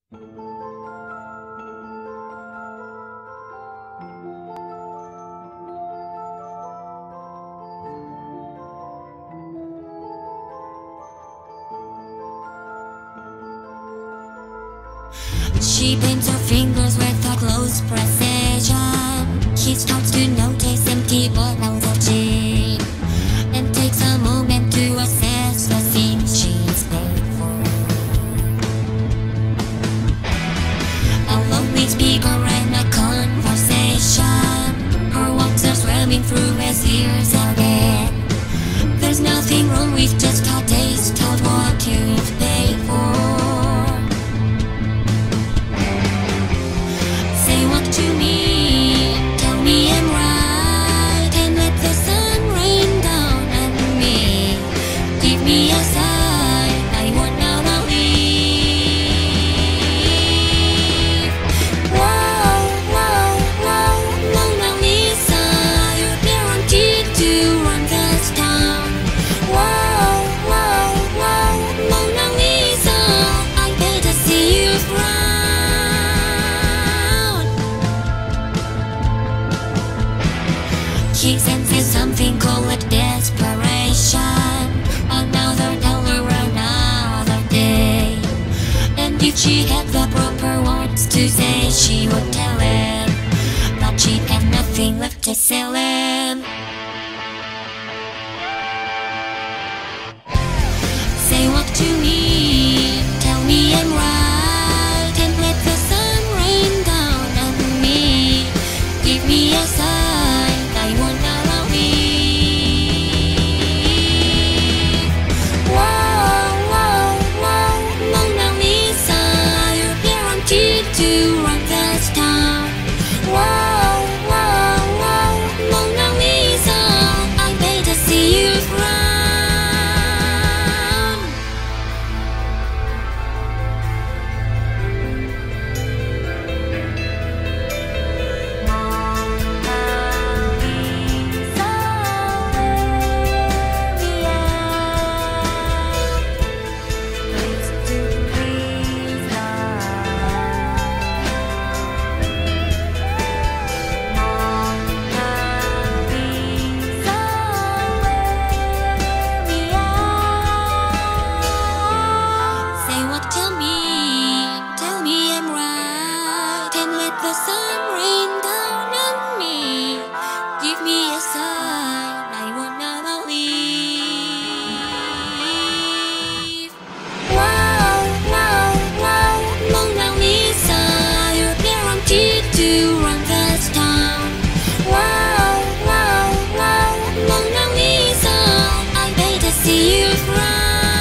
She bends her fingers with a close precision. He starts to notice empty bottles of gin and takes a moment to assess the things she's paid for. A lonely speaker and a conversation. Her words are swimming through his ears again. There's nothing wrong with just a taste of what you've paid for. Say what to me, tell me I'm right, and let the sun rain down on me. Give me a sign, I wanna leave. Whoa, whoa, whoa, Mona Lisa, you're guaranteed to run this town. Whoa, whoa, whoa, Mona Lisa, I pay to see you frown. He senses something called desperation. Another dollar, another day. And if she had the proper words to say, she would tell him. But she had nothing left to sell him. Say what to me, tell me I'm right, and let the sun rain down on me. Give me a sign, I wanna leave. Whoa, whoa, whoa, Mona Lisa, you're guaranteed to run this town. Whoa, whoa, whoa, Mona Lisa, I pay to see you frown. Say what to me, tell me I'm right, and let the sun rain down on me. Give me a sign, I wanna leave. Whoa, whoa, whoa, Mona Lisa, you're guaranteed to run this town. Whoa, whoa, whoa, Mona Lisa, I pay to see you frown.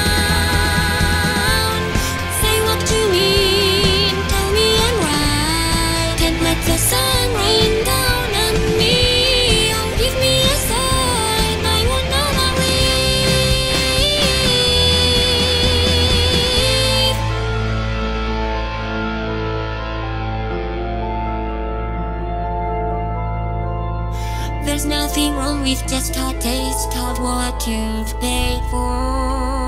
Say what you mean, tell me I'm right, and let the sun rain down on me. Oh, give me a sign, I wanna leave. There's nothing wrong with just a taste of what you've paid for.